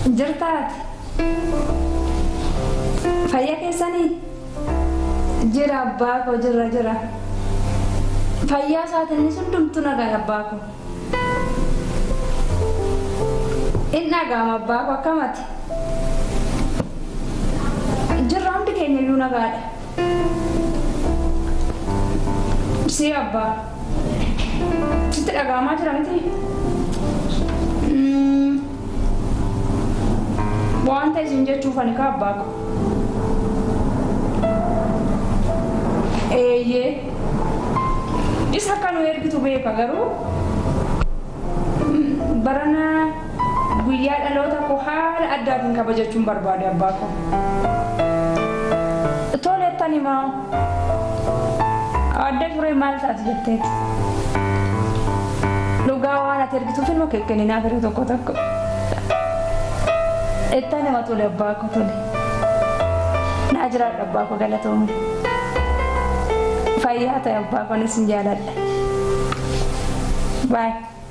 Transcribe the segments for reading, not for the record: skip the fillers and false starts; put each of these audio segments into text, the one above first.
Jirtaat fayyaa keessanii jira abbaa koo jira fayyaa isaatiin hundumtuu nagaa abbaa koo inni nagaama abbaa koo akkamati jirra hundi keenya iyyuu nagaadha si abbaa sitti dhagaamaa jira miti wanta isin jechuuf ani ka abbaa koo isa akkanu ergitu beeka garuu barana guyyaa dhaloota koo haala addaatiin kabajachuun barbaade abbaa koo toleettani maa adda ture maal taati jetteeti dhugaa waan ati ergituuf ilma keekkeninaaf erga tokko tokko ettani ma tole abbaa koo tole naa jiraadha abbaa koo galatoomne fayyaa ta'e abbaa koo isin jaaladha bye.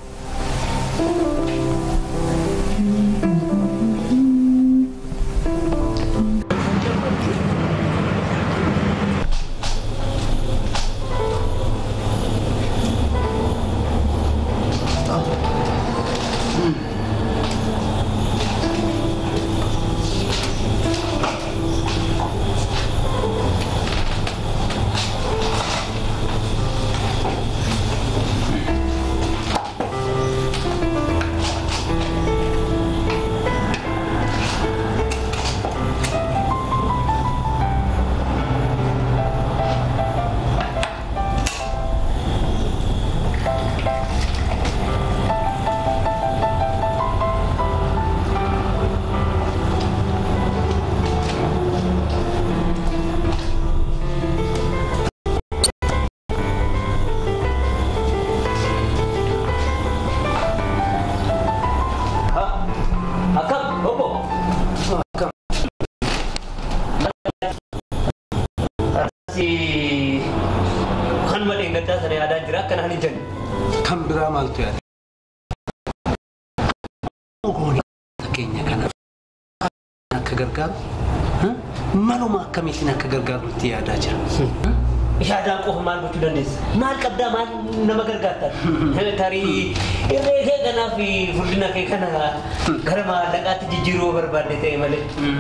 Maluma akkamiitiin akka gargaarutti yaadaa jira. Yaadaan qofa maal gochuu dandeessa? Maal qabdaa maal nama gargaartaa? Tarii irree kee kanaa fi furdina kee kana gara maallaqaatti jijjiiruu barbaadde ta'e malee.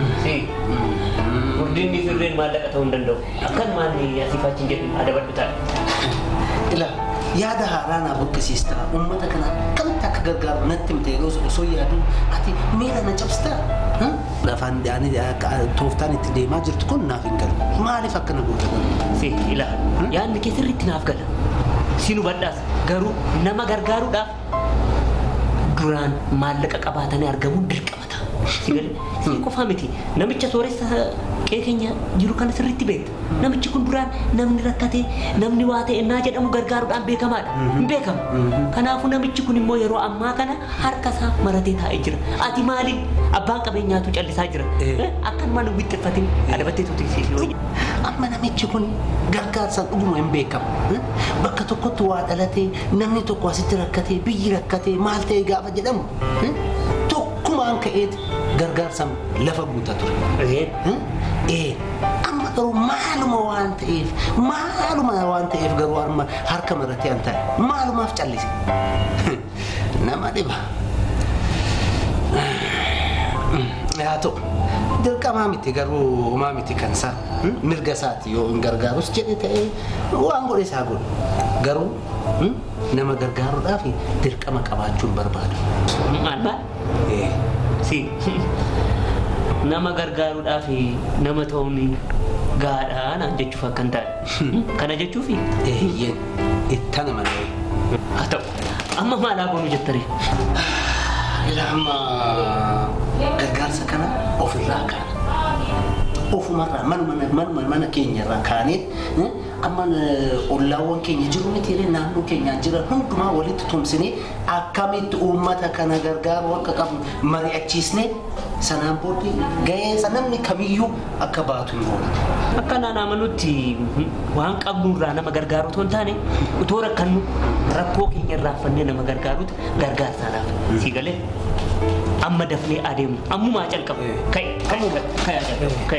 Furdinni fi irreen maallaqa ta'uu hin danda'u. Akkan maalni asii fachiin jedhu adabadhu ta'a. Ila yaada haaraa naa buqqisiistaa uummata kana akkamitti akka gargaaru natti himtee osoo yaadu ati miira na cabsitaa? Lafaan tooftaan itti deemaa jirtu kun naaf hin galu. Maaliif akkana goota galu? Si ilaali. Yaadni kee sirriitti naaf gala. Si nu badhaasa. Garuu nama gargaaruudhaaf duraan maallaqa qabaatanii argamuun dirqama ta'a. Si galee si qofaa miti. Namicha sooressa qe'ee keenya jiru kana sirriitti beekta. Namichi kun duraan namni rakkate namni waa ta'e naa jedhamu gargaaruudhaan beekamaadha. Hin beekamu. Kanaafuu namichi kun immoo yeroo ammaa kana harka isaa maratee taa'ee jira. Ati maaliin abbaan qabeenyaatu callisaa jira? Akkanumaan wixxiffatiin adabattee tuuti. Amma namichi kun gargaarsaan dhuguma hin beekamu. Bakka tokkotti waa dhalatee namni tokko asitti rakkatee biyyi rakkatee maal ta'e gaafa jedhamu tokkumaan ka'eeti gargaarsaan lafa guutaa ture. Amma garuu maaluma waan ta'eef garuu amma harka maratee an taa'e maalumaaf callise. Nama dhiba. Haa ta'u dirqamaa miti garuu homaa miti kan isaa mirga isaati yoo hin gargaarus jedhe ta'ee waan godhe isaa godhe garuu nama gargaaruudhaaf dirqama qabaachuun barbaadu. Maal? Si nama gargaaruudhaaf nama ta'uun gaadhaa naan jechuuf akkan taa'e. Kana jechuufi? Eeyyeen ittana malee. Haa ta'u amma maalaa goonu jettare? Amma gargaarsa kana ofirraa kaana. Ofumarraa mana keenyarraa kaanee amma ollaawwan keenya jiru miti naannoo keenyaan jiran hundumaa walitti tumsinee akkamitti uummata kana gargaaru akka qabnu mari'achiisnee sanaan booddee gahee namni kamiyyuu akka baatu hin oolu. Akka naan amanutti waan qabnurraa nama gargaaru otoo hin taane utoo rakkannu rakkoo keenya irraa fannee nama gargaaruutu gargaarsaadhaaf. Si galee Amma dafnee adeemu. Ammumaa calqabu. Kai ajaa'ibaa. Kai.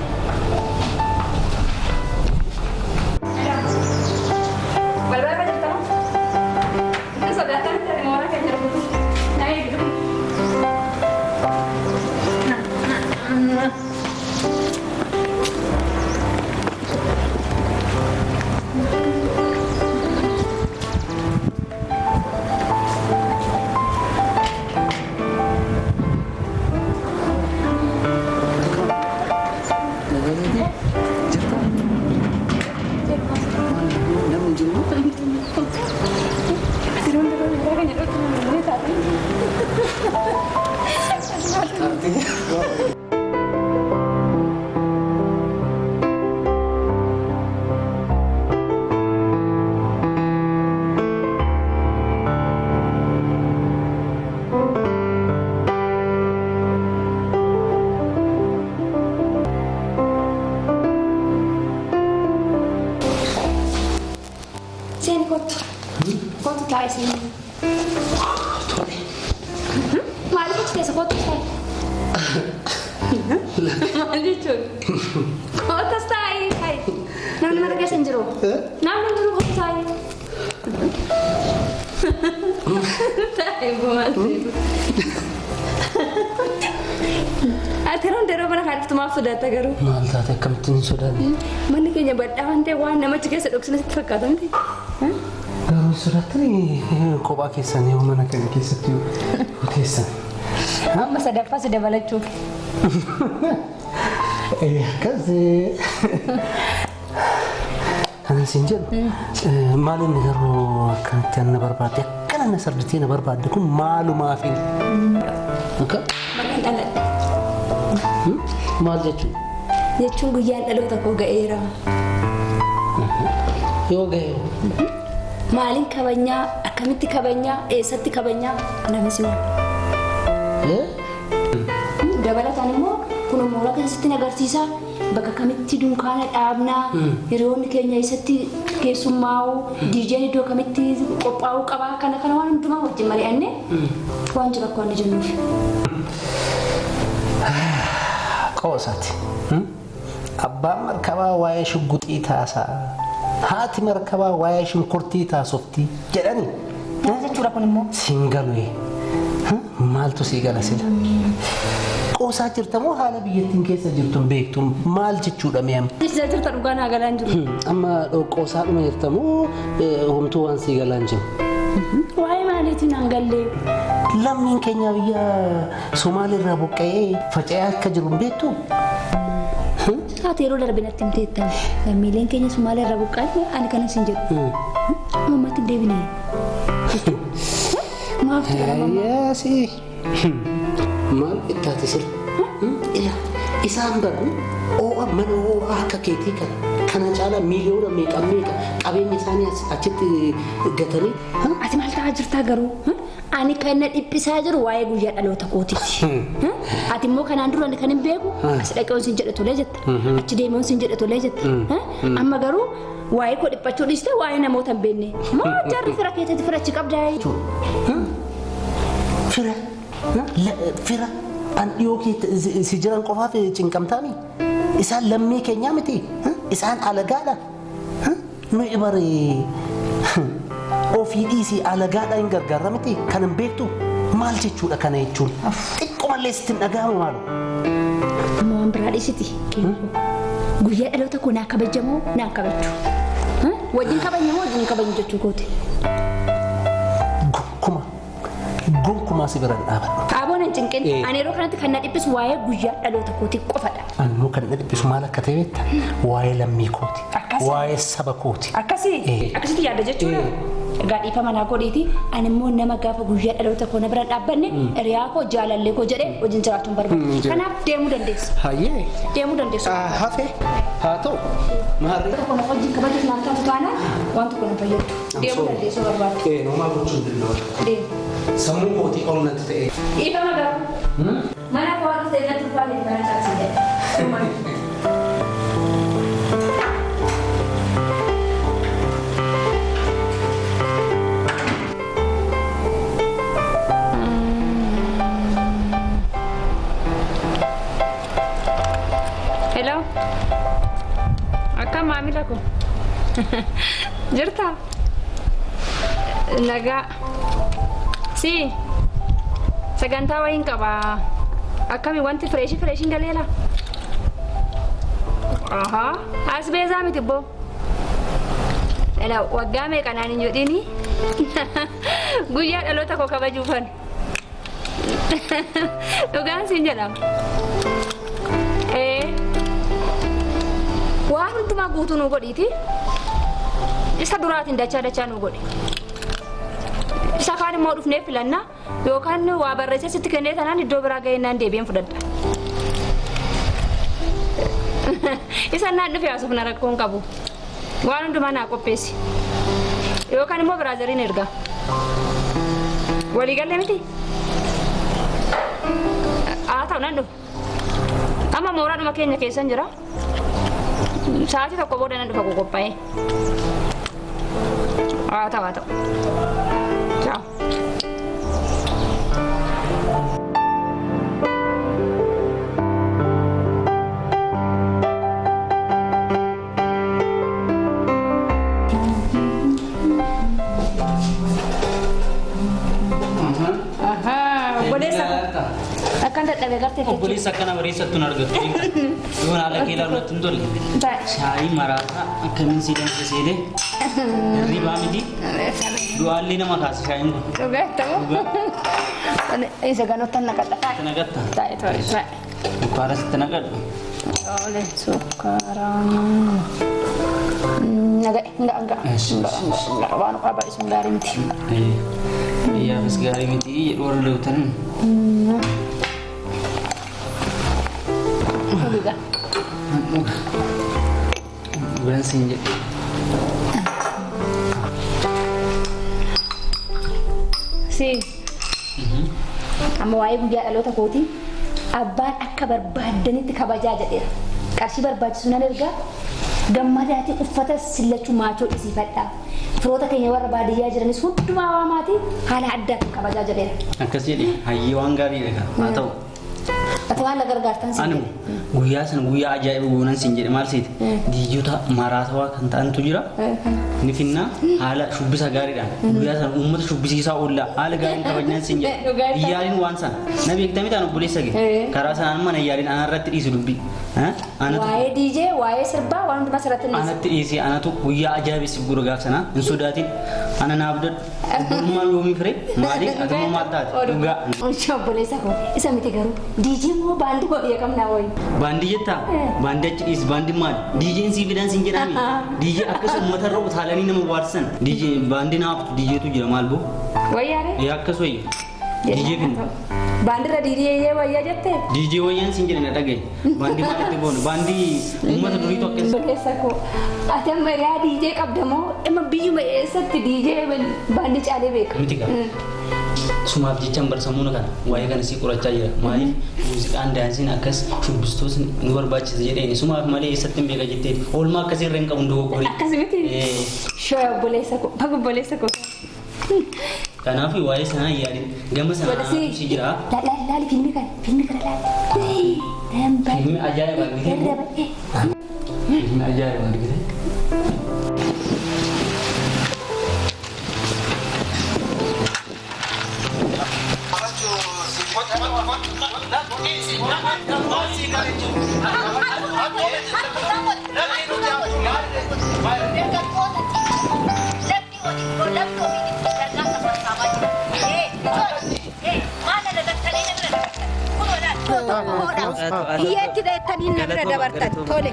Sudah tak garu. Malta tak kamtin sudah. Mana kayaknya badaan teh wah nama juga sedok sudah terkadang teh. Garu sudah tadi kau pakai sana yang mana kena kisah tu kisah. Masa dapat sudah balik cuk. Kasih. Anak sinjat. Malu ni garu kantian berbadi. Kan anak serditi berbadi. Aku malu maafin. Okey. Makan tanah. Maal jechuun? Jechuun guyyaan dhaloota koo ga'eera. Yoo ga'e? Maaliin kabajnaa? Akkamitti kabajnaa? Eessatti kabajnaa? Nama si waama. Dabalataan immoo kun mooraa keessatti agarsiisaa bakka kamitti dunkaana dhaabnaa hiriyoonni keenya eessatti keessummaa'u diijeen iddoo kamitti qophaa'uu qabaa kana waan hundumaa wajjin mari'annee waan jira akka waan jennuuf. Qoosati. Abbaan markabaa waa'ee shugguxii taasaa. Haati markabaa waa'ee shunkurtii taasoftii jedhani. Maal jechuudha kun immoo? Siingalu'ee. Maaltu sii gala sila? Qoosaa jirta moo haala biyyattiin keessa jirtu beektu maal jechuudha meem? Isa jirta dhugaan haa galaan jiru. Amma qoosaa dhuma jirta moo homtuu waan sii galaan jiru? Waa'ee maaliitiin hangallee? Lammiin keenya biyya Somaaliirraa buqqa'ee faca'ee akka jiru beektu? Haati yeroo darbinatti himteettan lammiileen keenya Somaaliirraa buqqa'ee ani kanas hin jedhu. Mammaatti deebinee. Maaf jedhama mamma. Ayyaasi. Maal ittaati sirra? Isaan bagu oo'a mana oo'aa akka keetii kana caalaa miiliyoona meeqa qabeenya isaanii achitti gatanii. Ati maal ta'aa jirtaa garuu? Ani kan dhiphisaa jiru waa'ee guyyaa dhaloota kootiiti. Ati immoo kanaan dura kan hin beeku as dhaqee onsin jedhe tolee jetta. Achi deemee onsin jedhe tolee jetta. Amma garuu waa'ee koo dhiphachuu dhiiste waa'ee namoota hin beekne. Moo jarri fira keessatti fira achi qabdaa? Fira an dhiyoo keetti si jiran qofaaf cinqamtaami. Isaan lammii keenyaa miti. Isaan alagaadha. Nuyi baree ofii dhiisii alagaadha hin gargaarra miti. Kan hin beektu maal jechuudha kana jechuun. Xiqqoomallee sitti hin dhaga'amu maalu. Ammoo waan biraa dhiisiti. Guyyaa dhaloota koo naa kabajamoo naa kabajju. Wajjin kabajamoo wajjin kabajnu jechuu kooti. Gonkumaa si biraan dhaabadhu. Aboon hin cinqin. Ani yeroo kanatti kan na dhiphisu waa'ee guyyaa dhaloota kooti qofadha. Annuu kan na dhiphisu maal akka ta'e beekta? Waa'ee lammii kooti. Waa'ee saba kooti. Akkasii? Akkasitti yaadda jechuudha? Egaa dhiifama naa godhiiti. Ani immoo nama gaafa guyyaa dhaloota koo na bira dhaabbanne hiriyaa koo jaalallee koo jedhee wajjin jiraachuun barbaada. Kanaaf deemuu dandeessa. Hayyee. Deemuu dandeessu. Hafee haa ta'u. Maarree. Tokko na wajjin kabajuuf naan taatu taanaan waan tokko na fayyadu. Deemuu dandeessu barbaada. Noomaa gochuun danda'u. Deemu. Sammuu kootii ol natti ta'e. Dhiifama garuu. Mana koo akka ta'e natti ulfaate kana taasisaa jedha. maamila ko. Jirta. Nagaa. Si. Sagantaa wayiin qaba. Akkami wanti fireeshiin galeela. Aha. As beezaa miti boo. Ela waggaa meeqanaan hin jedhini. Guyyaa dhaloota koo kabajuufan. Dhugaan siin jedhama. Waan hundumaa guutuu nu godhiiti. Isa duraatiin dachaa nu godhi. Isa kaan immoo dhufnee filanna yookaan waa barreessee sitti kennee tanaan iddoo biraa ga'ennaan deebi'een fudhadha. Isa naan dhufe asuuf na rakkoon qabu. Waan hundumaa naa qopheessi. Yookaan immoo biraazariin erga. Walii galee miti? Ta'u nan dhufu. Amma mooraadhuma keenya keessan jira. Sa'aatii tokko booda nan dhufa qophaa'ee. Ta'u. Ciao. Akan dadhabee gartee jechuudha. Obboleessa akkana bareessattu na argattu. Yoon haala kee ilaaluudhaatti hin tolle. Shaayii maraataa akkamiin si danfiseedee hirribaa miti. Du'aallee nama kaasa shaayiin kun. Dhugaa ta'u. Isa ganootaan naqadha. Naqatta. Taa'e taa'e. Sukkaara sitti naqadhu. Ole sukkaara. Enggak. Waan qabaa isun gaarii miti. Yaafis gaarii miti jedhu warra lewtan. Bukan sinjek. Si. Amma waa'ee guyyaa dhaloota kooti abbaan akka barbaadanitti kabajaa jedheera. Qarshii barbaachisu nan ergaa gammadaatiin uffata sillachuu maachoo dhisiifadhaa. Firoota keenya warra baadiyyaa jiranis hundumaa waamaatii haala addaatiin kabajaa jedheera. Akkas jedhe hayyee waan gaariidha haa ta'u. Ati waan la gargaartan si Anu guyyaa san guyyaa ajaa'iba goonan sin jedhe maal siiti diyyota maraatawaa kan ta'antu jira ni finna haala shubbisa gaariidhaan guyyaa san uummata shubbisiisaa oolla haala gaariin kabajnaan sin jedhe iyyaaliin waan san na beektami ta'an obboleessa gee karaa sanaan mana iyyaaliin anarratti dhiisu dubbi waa'ee DJ waa'ee sirbaa waan hundumaa sirratti dhiisu anatti dhiisi anatu guyyaa ajaa'ibsiif gura gaaf sanaa hin sodaatin ana naaf dadhu gurmaan yoomii fire maali atummoo maal taate dhugaa obboleessa koo isa miti garuu DJ moo baandii koo biyya kamnaa wayi Bandi jetta, bandi achi dhiis, bandi maal? DJ'n si fidan sin jedhami. DJ akkas uummata irra utaalanii nama waarsan. DJ bandi naaf DJtu jira maal boo? Wayyaare? Akkas wayyi. DJ finna. Bandi irra DJ wayyaa jette? DJ wayyaan sin jedhani dhagaye. Bandi maalitti boonu? Bandi uummata durii tokkes. Obboleessa koo ati amma yaa DJ qabdamoo amma biyyuma eessatti DJ bandi caalee beeka. Miti qaba. Sumaaf jechaan barsamuuna kana waa'ee kana si qorachaa jira maaliif muuziqaan daansiin akkas shubbistoos nu barbaachisa jedheeni sumaaf malee eessatti hin beeka jetteeti oolmaa akkasii irra hin qabu dogoggoree akkasumatti shooya obboleessa koo baga obboleessa koo kanaaf waa'ee sanaa yaadin gama sanaa si jira laali filmi kana laali filmi ajaa'iba argite filmi ajaa'iba argite Iyyaatti dheettanii na bira dabartan tole.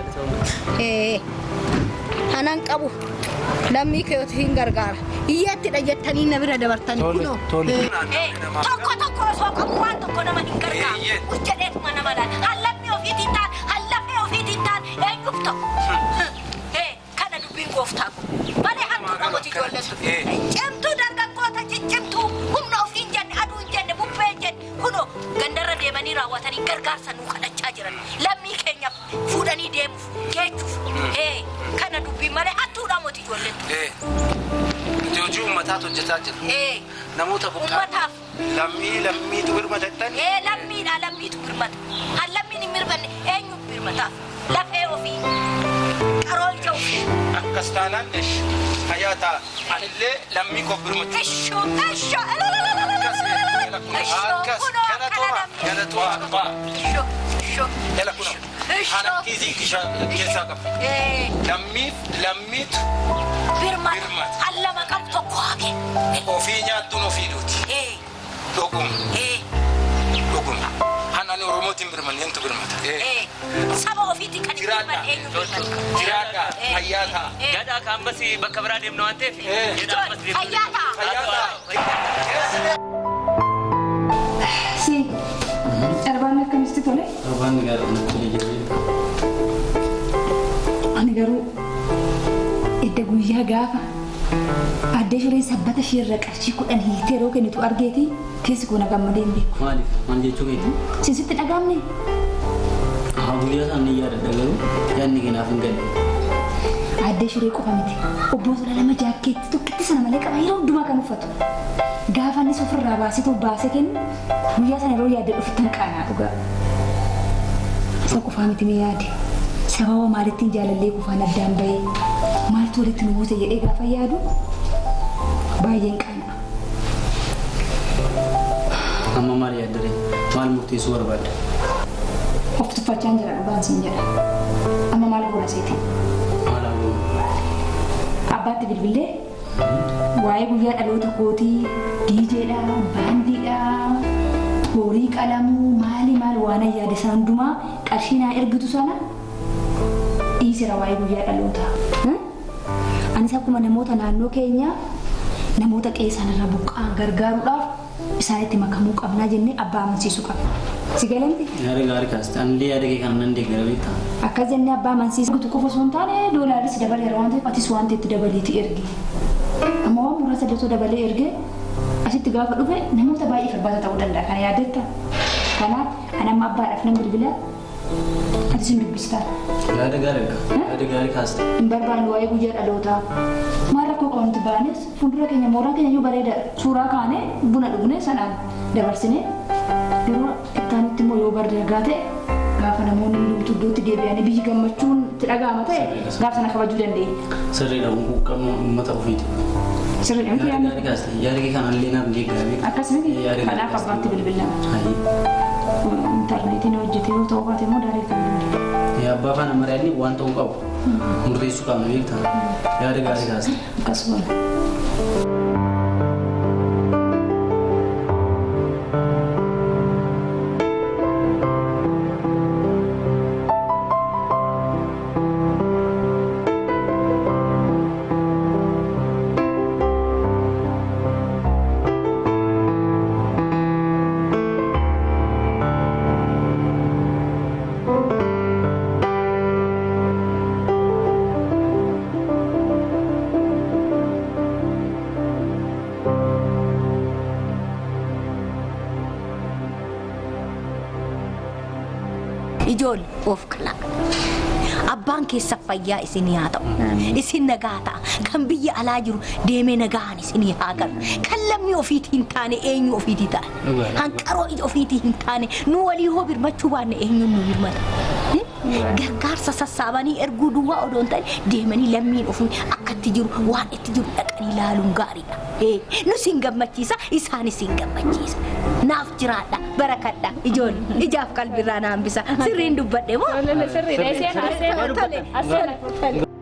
Hanan qabu lammii keeyotu hin gargaara. Iyyaatti jettanii na bira dabartan kunoo. Tokko osoo qabu waan tokko nama hin gargaaru. Hojjedheetuma nama laala. Hallafni ofiitiin taal, hallafni ofiitiin taal eenyuuf ta'u. Kana dubbiin gooftaa kun. Malee hantuu namooti ijoolletu. Cimtuu dargaggoota ciccimtuu humna ofiin jenne aduu hin jenne bubbee hin jenne kunoo gandarra deemanii raawwatanii gargaarsa nuu kadhachaa jiran. Lammii keenyaaf fuudhanii deemuuf jechuuf. Kana dubbiin malee hantuu namooti ijoolletu. Hojii uummataatu hojjetaa jira. Namoota Uummataaf. Lammiitu birmata jettani? Lammiitu birmata. Lammiin hin birmanne eenyu birmataaf? Lafee ofii qaroolcha ofii Annesh hayata anille lammi kobbirmut. Esho لا Gala toa. Yala kuna. Ana kizi kisa kap. Lammit birmat allama qabto kwaake ofinya tuno fiduti. Dogum. Hanani oromotin birman yentu birmata. saba ofiti kan Tirada hayata. Gada kambasi bakka biraa deemnu waan ta'eef jedha ammas deemnu. hayata Si, arbaan akkamitti tole? Arbaan gaara natti jiru. Ani garuu edda guyyaa gaafa addee shureen sabbata ishee qarshii 10 hiitee yeroo kennitu argeeti keessi kun gammadee hin beeku. Maaliif? Maal jechuu keeti? Sinsitti dhagaamne? Guyyaa isaan ni yaadadha garuu yaadni keenyaaf hin galle. Addee shuree qofa miti. Obboon lama jaakkeetti tokkitti sana malee qaba yeroo hundumaa kan uffatu. Gaafa inni ofirraa baasee baasee kennu guyyaa sana yeroo yaadde dhuftan qaanaa dhugaa. Isa qofaa miti mee yaade. Sababa maalittiin jaalallee qofaan addaan bahee maaltu walitti nu buuse jedhee gaafa yaadu baay'een qaanaa. Amma maal yaaddare? Maal murteessuu barbaadda? Of tuffachaan jira dhugaan siin jedha. Amma maal goona seeti? Maal haguugu? Abbaatti bilbilee waa'ee guyyaa dhaloota kootii diijeedha, baandiidha, horii qalamuu maal waan yaade sana hundumaa qarshii naa ergitu sana dhiisira waa'ee guyyaa dhalootaa. Anis akkuma namoota naannoo keenyaa namoota qeessanirra buqqa'an gargaaruudhaaf isaanitti makamuu qabnaa jennee abbaa amansiisuu qabna. Si galanti? Yaada gaarii kaasti. Anillee yaada kee kana nan deeggara beektaa? Akkas jennee abbaa amansiisuu guutuu qofa osoo hin taane doolaaris dabaleera waan ta'eef atis waan ta'etti dabaleeti ergi. Amma waan muraasa dafoo dabalee ergee asitti gaafa dhufe namoota baay'ee farbaata ta'uu danda'a kana yaadatta. Kanaaf ani amma abbaadhaaf nan bilbila atis hin dubbistaa. Yaada gaariidha. Yaada gaarii kaasti. Hin barbaanne waa'ee guyyaa dhalootaa. Maal rakkoo qabantu baanes fuuldura keenya mooraan keenya iyyuu bareeda suuraa kaane buna dhugne sanaan dabarsine yeroo ittaanitti immoo yoo bardargaa ta'e gaafa namoonni hundumtuu iddootti deebi'anii biyyi gammachuun itti dhaga'ama ta'e gaafa sana kabajuu dandeenya. Sirriidha qabnu uummata ofiiti. Sirriidha miti yaadni. Gaarii kaasti. Yaada kee kana illee naaf deeggara beektaa? Akkasumatti kanaaf abbaatti bilbilama. Intarneetiin hojjetee yoo ta'u baate immoo daaree kan danda'u. Abbaa faana mari'anni waan ta'uu qabu. Murteessuu qabna beektaa? Yaada gaarii kaasti. Akkasuma. Ijol of kala. Abbaan keessa fayyaa isinii haa ta'u. Isin nagaa ta'a. Kan biyya alaa jiru deemee nagaan isinii haa galu. Kan lammii ofiitii hin taane eenyu ofiitii ta'a. Hanqaroo ija ofiitii hin taane nu walii hoo birmachuu baanne eenyuun nu birmata. Gargaarsa sassaabanii erguu duwwaa odoon ta'e deemanii lammiin ofii akkatti jiru waan itti jiru dhaqanii ilaaluun gaariidha. Nu siin gammachiisa isaanis siin gammachiisa. Naaf jiraadha barakadha ijoollee ijaaf qalbirraa naan bisa sirriin dubbadhe moo? Sirriidha. Aseen tole.